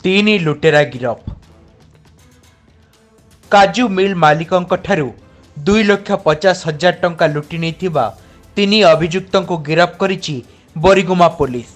तीन लुटेरा गिरफ। काजू मिल मालिकंक ठारू 2,50,000 टंका लुटि नैथिबा तीन अभियुक्तଙ୍କୁ गिरफ करिछि बोरीगुमा पुलिस।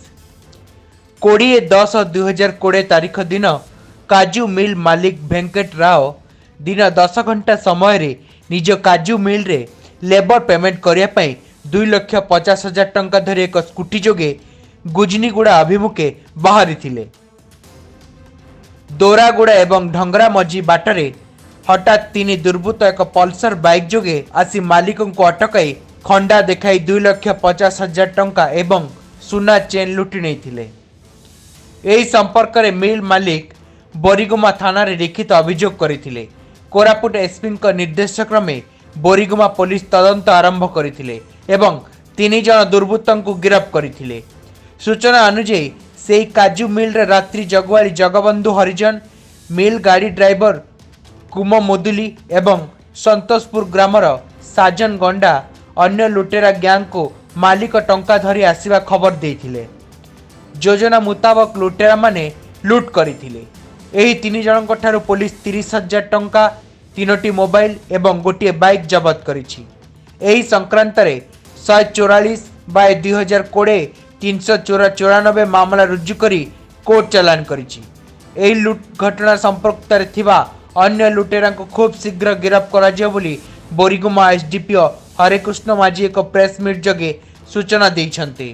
20/10/2020 तारीख दिन काजू मिल मालिक वेंकट राव दिन 10 घंटा समय रे निज काजू मिल रे लेबर पेमेंट करिया पई 2,50,000 टंका धरी एक स्कूटी जोगे गुजनीगुड़ा अभिमुखे बाहरी थिले। दोरागुड़ा एवं ढंगरा मझी बाटरे हठात तीन दुर्बृत्त एक पल्सर बाइक जोगे आसी मालिक को अटकाई खंडा देखाई 2,50,000 टंका एवं सुना चेन लुटि नहीं। यही संपर्क में मिल मालिक बोरीगुमा थाना रे लिखित अभियोग करथिले। कोरापुट एसपी निर्देश क्रमे बोरीगुमा पुलिस तदंत आरंभ करथिले एवं तीन जन दुर्बृत्त को गिरफ्त करथिले। सूचना अनुसार से काजू मिल रे रात्रि जगवाली जगबंधु हरिजन, मिल गाड़ी ड्राइवर कुम मुदुली एवं संतोषपुर ग्रामर साजन गंडा अन्य लुटेरा गैंग को मालिक टंका धरी आसिबा खबर देथिले। योजना मुताबक लुटेरा माने लुट करथिले। एही तीन जनक ठारू पुलिस 30,000 टंका, 3टी मोबाइल एवं गोटे बाइक जबत करिछि। एही संक्रांत रे 144/2020 394 मामला रुजु करी कोर्ट चालान करिछि। एही लुट घटना संपर्क रे थिबा अन्य लुटेरा को खूब शीघ्र गिरफ्त करा जियो बोली बोरीगुमा एसडीपीओ हरेकृष्ण माझी एक प्रेस मीट जगे सूचना दैछन्ते।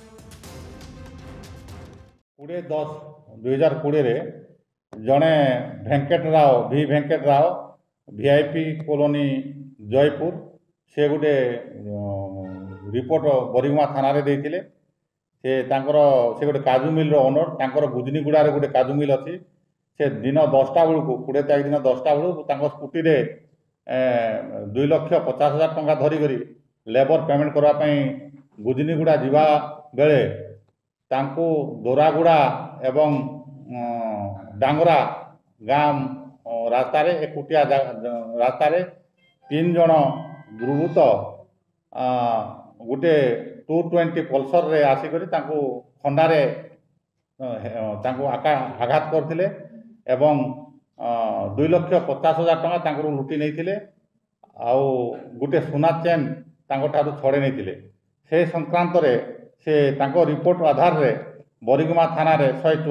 20/10/2020 रे जणे वेंकट राव वीआईपी कॉलोनी जयपुर से गोटे रिपोर्ट बोरीगुमा थाना रे देथिले। से गोटे काजू मिल ओनर तांकर गुजनीगुड़ा रे गोटे काजू मिल अच्छी। से दिन 10टा बेलू 20 तारीख दिन 10टा बेलू स्कूटी रे 2,50,000 टंका धरिकी लेबर पेमेंट करने गुजनीगुड़ा जावा बेले तांको दोरागुड़ा एवं डांगरा गाँ रास्ता रे एकुटिया रास्ता रे 3 जन दुर्बृत्त गोटे 220 पल्सर रे आसिक खंडारे आघात करथिले एवं 2,50,000 टंका लुटि नहीं आउ गोटे सुना चेन ठारू छड़े नहीं। से संक्रांत रे से रिपोर्ट आधार रे बोरीगुमा थाना रे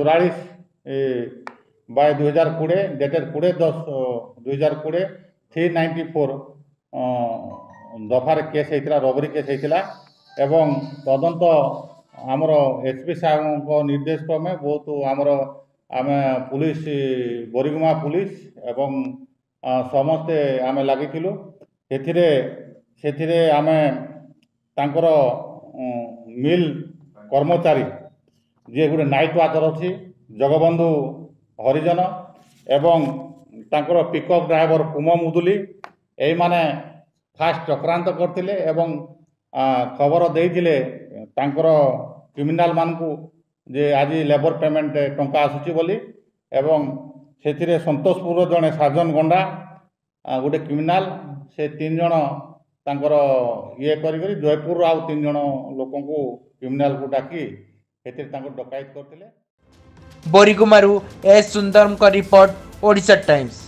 144/2020 डेटेड 20/10/2020 394 दफार केस होता रबरी केस होता एवं तदंत आमर एसपी साहब निर्देश क्रमे बहुत आमर आम पुलिस बोरीगुमा पुलिस एवं समस्ते आम लगिलु से आम तांकर मिल कर्मचारी जी गोटे नाइट वाचर अच्छी जगबंधु हरिजन एवं तांकर पिकअप ड्राइवर कुम मुदुली यही माने फास्ट चक्रांत करथिले एवं खबर देइथिले तांकर क्रिमिनाल मानकू जे आज लेबर पेमेंट टंका आसुची बोली एवं से संतोषपुर जड़े साजन गंडा गोटे क्रिमिनाल से 3 जन तांकर ये करी जयपुर आउ 3 जन लोक क्रिमिनाल को डाकी डकायत करथिले। बोरीगुमारू एस सुंदरम का रिपोर्ट, ओडिशा टाइम्स।